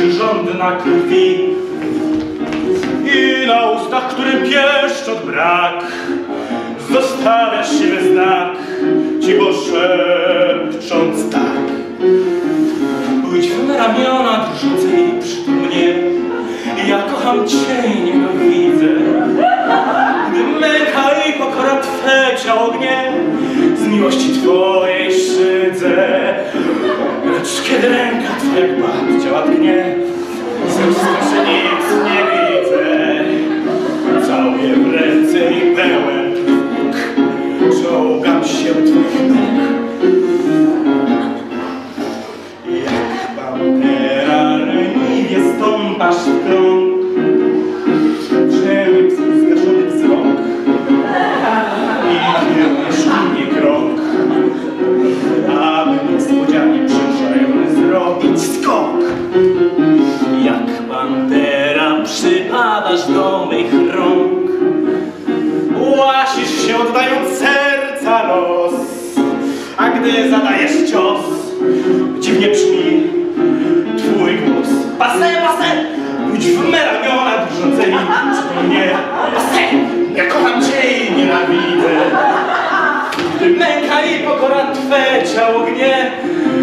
żądna krwi i na ustach, którym pieszczot brak, zostawiasz siebie znak, cicho szepcząc tak. Pójdź w me ramiona drżące i przytul mnie, ja kocham cię i nienawidzę. Gdy męka i pokora twe ciało gnie, z miłości twojej szydzę. Lecz kiedy ręka twoja jak bat ciała tknie, że nic nie widzę. Całuję w ręce i pełen trwóg, czołgam się twoich nóg. Jak pantera leniwie stąpasz w krąg, drzemie twój zgaszony wzrok i kierujesz mnie krok, aby niespodzianie przeszajony zrobić skok. Jak pantera przypadasz do mych rąk, łasisz się oddając serca los, a gdy zadajesz cios, dziwnie brzmi twój głos. Pase, pase, pójdź w me ramiona drżącymi przy mnie. Pase, ja kocham cię i nienawidzę. Gdy męka i pokora twe ciało gnie,